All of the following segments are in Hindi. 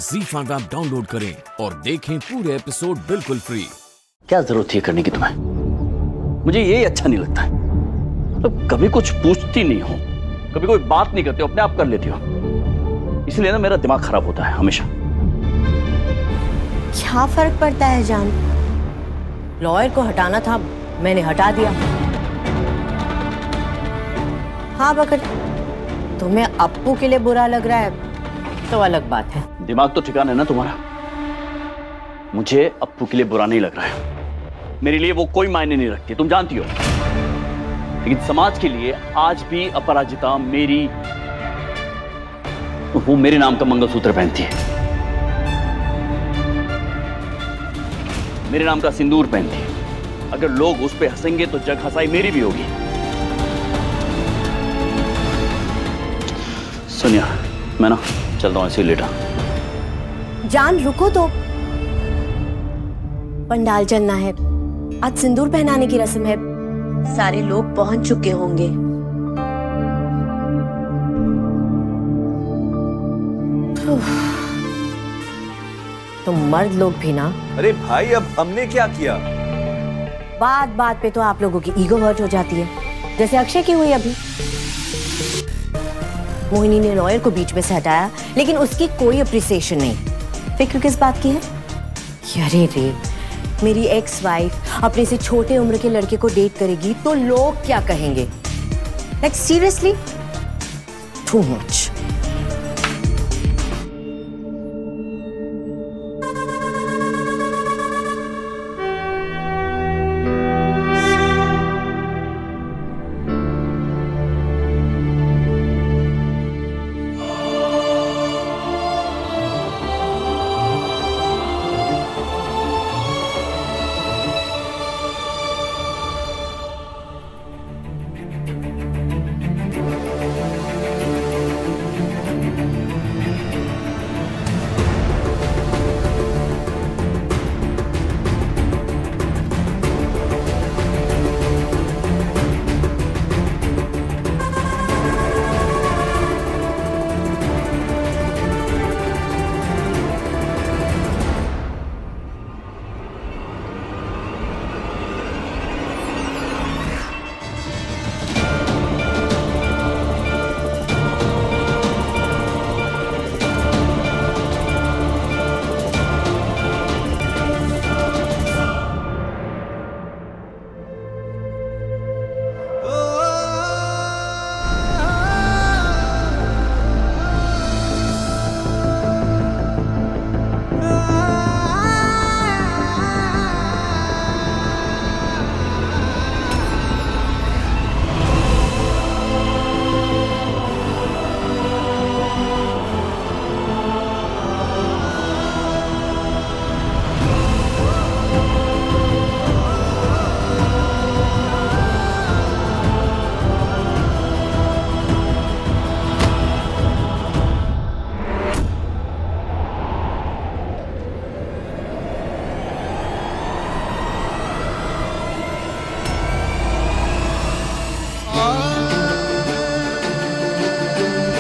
ZEE5 ऐप डाउनलोड करें और देखें पूरे एपिसोड बिल्कुल फ्री। क्या जरूरत थी करने की तुम्हें? मुझे यही अच्छा नहीं लगता है। तो कभी कुछ पूछती नहीं हो, कभी कोई बात नहीं करते हो, अपने आप कर लेती हो। इसलिए ना मेरा दिमाग खराब होता है हमेशा। क्या फर्क पड़ता है जान? लॉयर को हटाना था, मैंने हटा दिया। हाँ मगर तुम्हें अप्पू के लिए बुरा लग रहा है तो अलग बात है। दिमाग तो ठिकाना है ना तुम्हारा। मुझे अप्पू के लिए बुरा नहीं लग रहा है। मेरे लिए वो कोई मायने नहीं रखती, तुम जानती हो। लेकिन समाज के लिए आज भी अपराजिता वो मेरे नाम का मंगलसूत्र पहनती है, मेरे नाम का सिंदूर पहनती है। अगर लोग उस पे हंसेंगे तो जग हंसाई मेरी भी होगी। सोनिया, मैं ना चलता हूं ऐसे लेटा। जान रुको तो, पंडाल चलना है, आज सिंदूर पहनाने की रस्म है, सारे लोग पहुंच चुके होंगे। तो मर्द लोग भी ना। अरे भाई, अब हमने क्या किया? बात बात पे तो आप लोगों की ईगो हर्ट हो जाती है, जैसे अक्षय की हुई अभी। मोहिनी ने लॉयर को बीच में से हटाया, लेकिन उसकी कोई अप्रिसिएशन नहीं। फिक्र किस बात की है? अरे रे, मेरी एक्स वाइफ अपने से छोटे उम्र के लड़के को डेट करेगी तो लोग क्या कहेंगे? Like seriously, too much.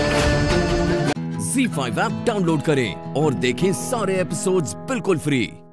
ZEE5 app download करें और देखें सारे एपिसोड्स बिल्कुल फ्री।